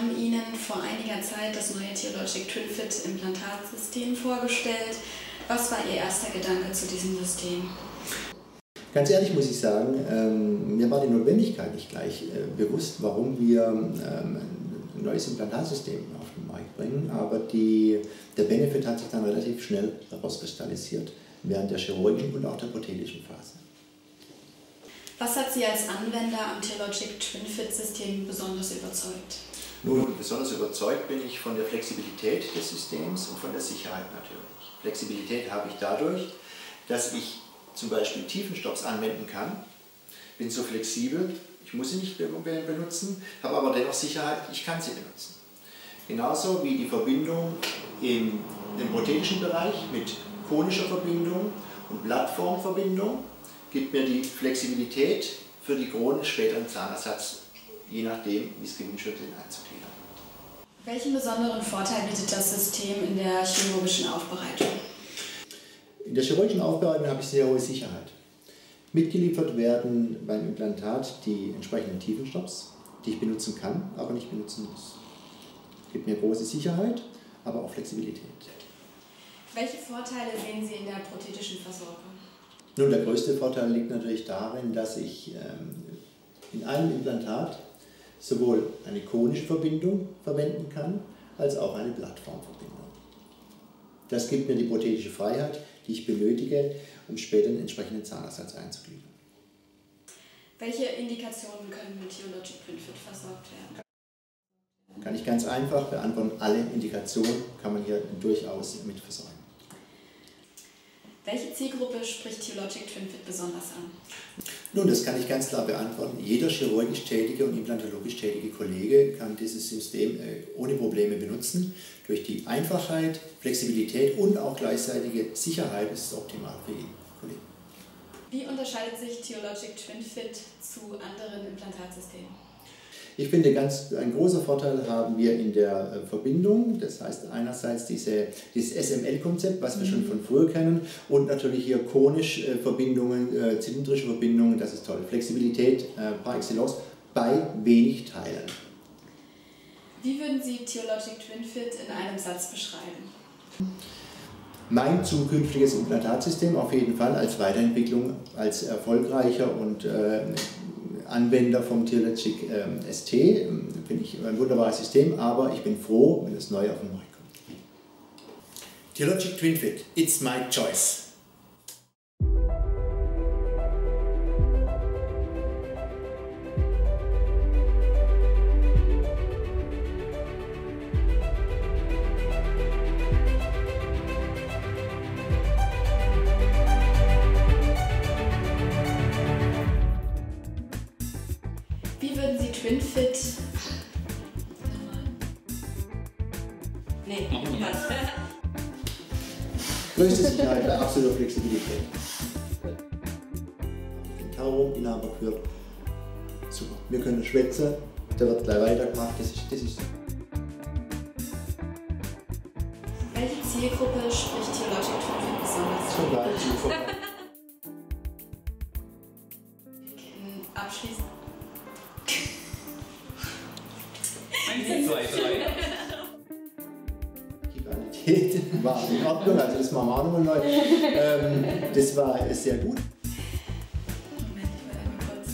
haben Ihnen vor einiger Zeit das neue Theologic TwinFit Implantatsystem vorgestellt. Was war Ihr erster Gedanke zu diesem System? Ganz ehrlich muss ich sagen, mir war die Notwendigkeit nicht gleich bewusst, warum wir ein neues Implantatsystem auf den Markt bringen, aber der Benefit hat sich dann relativ schnell herauskristallisiert, während der chirurgischen und auch der prothetischen Phase. Was hat Sie als Anwender am Theologic TwinFit-System besonders überzeugt? Nun, besonders überzeugt bin ich von der Flexibilität des Systems und von der Sicherheit natürlich. Flexibilität habe ich dadurch, dass ich zum Beispiel Tiefenstopps anwenden kann, bin so flexibel, ich muss sie nicht benutzen, habe aber dennoch Sicherheit, ich kann sie benutzen. Genauso wie die Verbindung im prothetischen Bereich mit konischer Verbindung und Plattformverbindung gibt mir die Flexibilität für die Kronen später im Zahnersatz, je nachdem, wie es gewünscht wird, den einzugliedern. Welchen besonderen Vorteil bietet das System in der chirurgischen Aufbereitung? In der chirurgischen Aufbereitung habe ich sehr hohe Sicherheit. Mitgeliefert werden beim Implantat die entsprechenden Tiefenstopps, die ich benutzen kann, aber nicht benutzen muss. Gibt mir große Sicherheit, aber auch Flexibilität. Welche Vorteile sehen Sie in der prothetischen Versorgung? Nun, der größte Vorteil liegt natürlich darin, dass ich in einem Implantat sowohl eine konische Verbindung verwenden kann, als auch eine Plattformverbindung. Das gibt mir die prothetische Freiheit, die ich benötige, um später den entsprechenden Zahnersatz einzugliedern. Welche Indikationen können mit Theologic TwinFit versorgt werden? Kann ich ganz einfach beantworten, alle Indikationen kann man hier durchaus mit versorgen. Welche Zielgruppe spricht Theologic TwinFit besonders an? Nun, das kann ich ganz klar beantworten. Jeder chirurgisch tätige und implantologisch tätige Kollege kann dieses System ohne Probleme benutzen. Durch die Einfachheit, Flexibilität und auch gleichzeitige Sicherheit ist es optimal für jeden Kollegen. Wie unterscheidet sich Theologic TwinFit zu anderen Implantatsystemen? Ich finde, ein großer Vorteil haben wir in der Verbindung, das heißt einerseits dieses SML-Konzept, was wir schon von früher kennen, und natürlich hier konisch Verbindungen, zylindrische Verbindungen, das ist toll. Flexibilität par excellence bei wenig Teilen. Wie würden Sie Theologic TwinFit in einem Satz beschreiben? Mein zukünftiges Implantatsystem auf jeden Fall als Weiterentwicklung, als erfolgreicher und Anwender vom Theologic ST, finde ich ein wunderbares System, aber ich bin froh, wenn es neu auf den Markt kommt. Theologic TwinFit, it's my choice. Wie würden Sie TwinFit... Nee, Größte Sicherheit bei absoluter Flexibilität. Den Tauro-Inhaber gehört. Super. Wir können schwätzen, der wird gleich weitergemacht. Das ist Welche Zielgruppe spricht Theologic TwinFit besonders an? sogar super. Abschließend. 1, 2, 3. Die Qualität war in Ordnung, also das machen wir auch nochmal neu. Das war sehr gut. Moment, ich werde einmal kurz.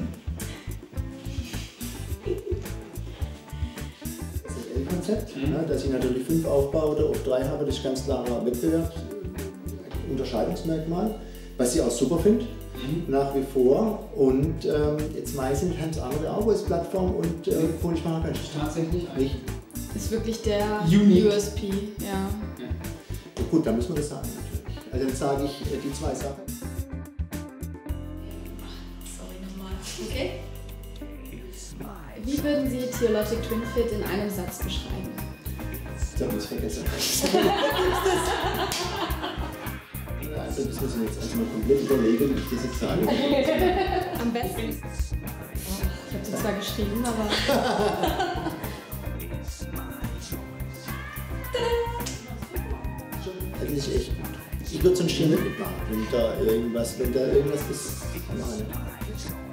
Das SL-Konzept, dass ich natürlich 5 aufbaue oder auf 3 habe, das ist ganz klarer Wettbewerb, Unterscheidungsmerkmal, was ich auch super finde. Nach wie vor, und jetzt meistens ganz andere auch als Plattform und konisch machen kann. Tatsächlich nicht. Das ist wirklich der Unique. USP, ja. Ja, gut, dann müssen wir das sagen natürlich. Also dann sage ich die 2 Sachen. Sorry nochmal. Okay? Wie würden Sie Theologic TwinFit in einem Satz beschreiben? Da habe ich es vergessen. Also das müssen wir jetzt erstmal komplett überlegen, wie ich das jetzt sage. Am besten. Ich habe sie zwar geschrieben, aber... Eigentlich echt gut. Ich würde sonst hier nicht mitmachen, wenn da irgendwas ist. Kann man nicht.